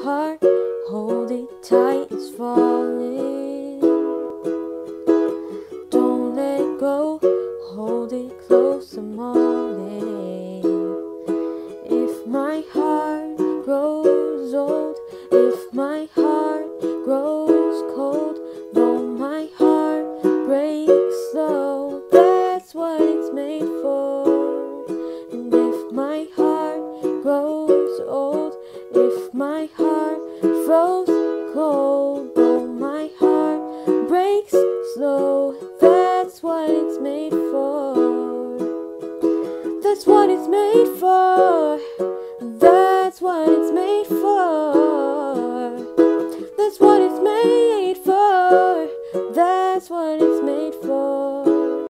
heart, hold it tight, it's falling. Don't let go, hold it close, I'm falling. If my heart grows old, if my heart grows cold, though my heart breaks slow, that's what it's made for. And if my heart grows old, if my heart froze cold, though my heart breaks slow, that's what it's made for. That's what it's made for.